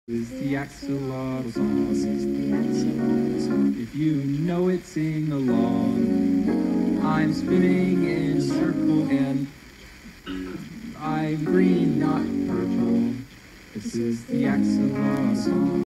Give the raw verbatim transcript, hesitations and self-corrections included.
This is the Axolotl Song. If you know it, sing along. I'm spinning in a circle and I'm green, not purple. This is the Axolotl Song.